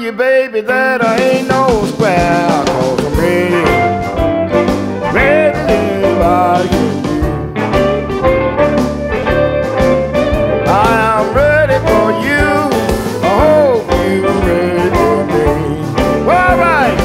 you, baby, that I ain't no square. 'Cause I'm ready, ready to live out you. I am ready for you. I hope you're ready for me. All right.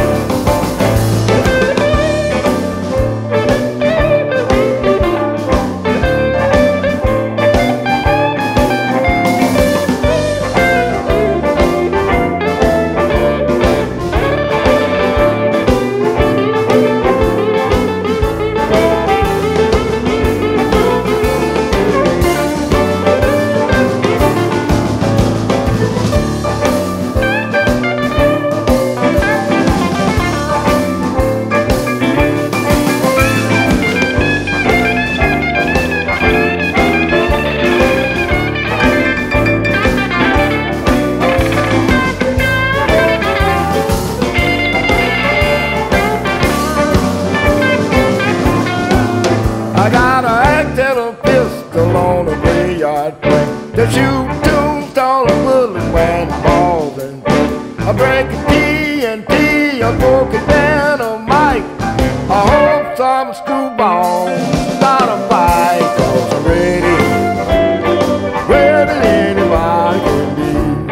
I got an accidental pistol on a graveyard plate to shoot tombstone and bullet when balls and I break a TNT, I broke it down a mic. I hope some screwball start a fight. 'Cause I'm ready, ready than anybody can be.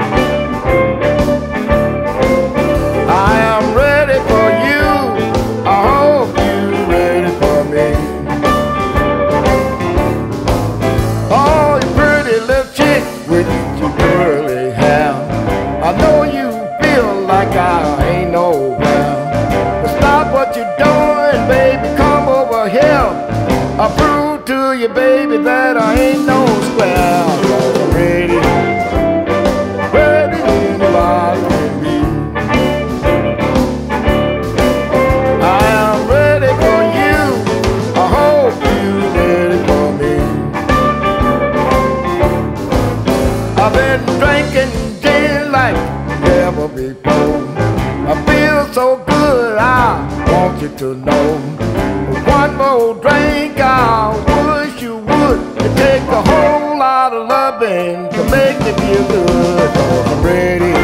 I am ready for you. I hope you're ready for me. Oh, you pretty little chick with your curly hair. I know you feel like I ain't nowhere. But stop what you're doing, baby, come over here. I'll prove to you, baby, that I ain't no square. 'Cause I'm ready, ready than anybody can be. I am ready for you. I hope you're ready for me. I've been drinking gin like never before. I feel so good, I want you to know. One more drink, I wish you would. It takes a whole lot of loving to make me feel good. 'Cause I'm ready,